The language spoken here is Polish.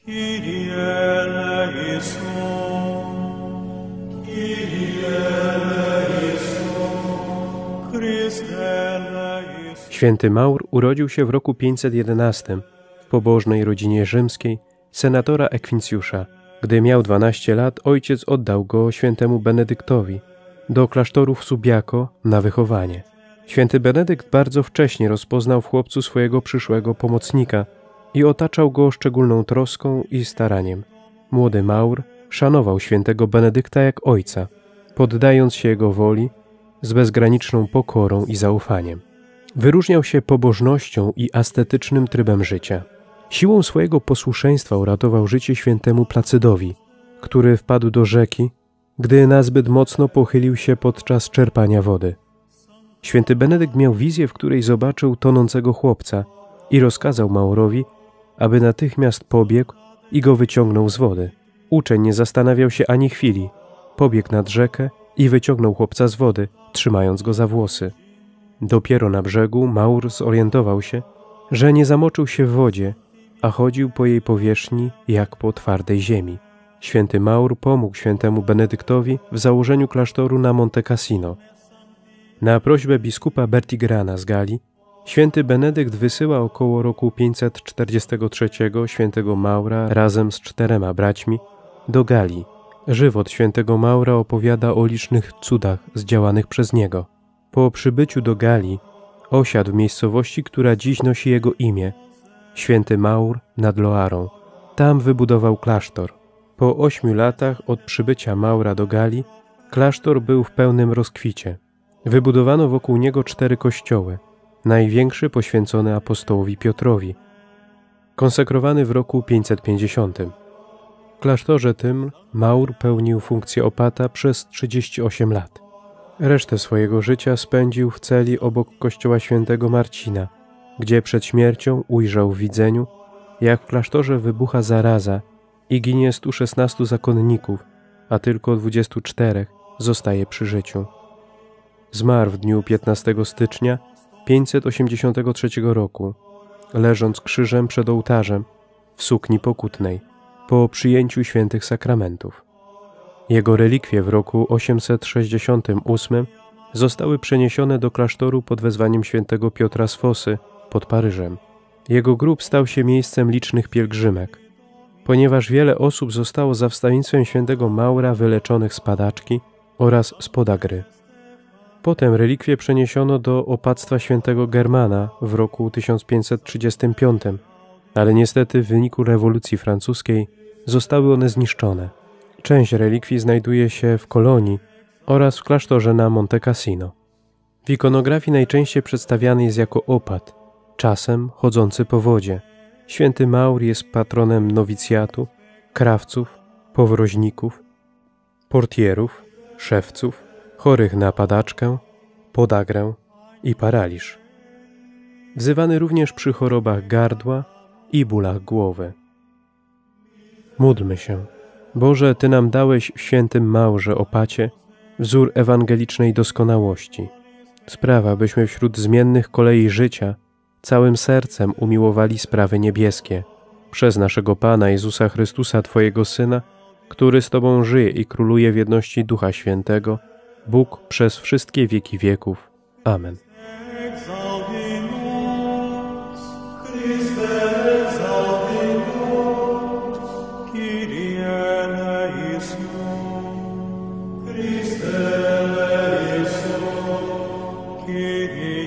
Święty Maur urodził się w roku 511 w pobożnej rodzinie rzymskiej senatora Equincjusza. Gdy miał 12 lat, ojciec oddał go świętemu Benedyktowi do klasztoru w Subiaco na wychowanie. Święty Benedykt bardzo wcześnie rozpoznał w chłopcu swojego przyszłego pomocnika i otaczał go szczególną troską i staraniem. Młody Maur szanował świętego Benedykta jak ojca, poddając się jego woli z bezgraniczną pokorą i zaufaniem. Wyróżniał się pobożnością i ascetycznym trybem życia. Siłą swojego posłuszeństwa uratował życie świętemu Placydowi, który wpadł do rzeki, gdy nazbyt mocno pochylił się podczas czerpania wody. Święty Benedykt miał wizję, w której zobaczył tonącego chłopca i rozkazał Maurowi, aby natychmiast pobiegł i go wyciągnął z wody. Uczeń nie zastanawiał się ani chwili. Pobiegł nad rzekę i wyciągnął chłopca z wody, trzymając go za włosy. Dopiero na brzegu Maur zorientował się, że nie zamoczył się w wodzie, a chodził po jej powierzchni jak po twardej ziemi. Święty Maur pomógł świętemu Benedyktowi w założeniu klasztoru na Monte Cassino. Na prośbę biskupa Bertigrana z Galii, święty Benedykt wysyła około roku 543 świętego Maura razem z 4 braćmi do Galii. Żywot świętego Maura opowiada o licznych cudach zdziałanych przez niego. Po przybyciu do Galii osiadł w miejscowości, która dziś nosi jego imię, Święty Maur nad Loarą. Tam wybudował klasztor. Po 8 latach od przybycia Maura do Galii klasztor był w pełnym rozkwicie. Wybudowano wokół niego 4 kościoły, największy poświęcony apostołowi Piotrowi, konsekrowany w roku 550. W klasztorze tym Maur pełnił funkcję opata przez 38 lat. Resztę swojego życia spędził w celi obok kościoła świętego Marcina, gdzie przed śmiercią ujrzał w widzeniu, jak w klasztorze wybucha zaraza i ginie 116 zakonników, a tylko 24 zostaje przy życiu. Zmarł w dniu 15 stycznia 583 roku, leżąc krzyżem przed ołtarzem w sukni pokutnej, po przyjęciu świętych sakramentów. Jego relikwie w roku 868 zostały przeniesione do klasztoru pod wezwaniem świętego Piotra z Fosy pod Paryżem. Jego grób stał się miejscem licznych pielgrzymek, ponieważ wiele osób zostało za wstawiennictwem świętego Maura wyleczonych z padaczki oraz z podagry. Potem relikwie przeniesiono do opactwa świętego Germana w roku 1535, ale niestety w wyniku rewolucji francuskiej zostały one zniszczone. Część relikwii znajduje się w Kolonii oraz w klasztorze na Monte Cassino. W ikonografii najczęściej przedstawiany jest jako opat, czasem chodzący po wodzie. Święty Maur jest patronem nowicjatu, krawców, powroźników, portierów, szewców, chorych na padaczkę, podagrę i paraliż. Wzywany również przy chorobach gardła i bólach głowy. Módlmy się. Boże, Ty nam dałeś w świętym Maurze opacie wzór ewangelicznej doskonałości. Sprawa, byśmy wśród zmiennych kolei życia całym sercem umiłowali sprawy niebieskie przez naszego Pana Jezusa Chrystusa, Twojego Syna, który z Tobą żyje i króluje w jedności Ducha Świętego, Bóg przez wszystkie wieki wieków. Amen. Kyrie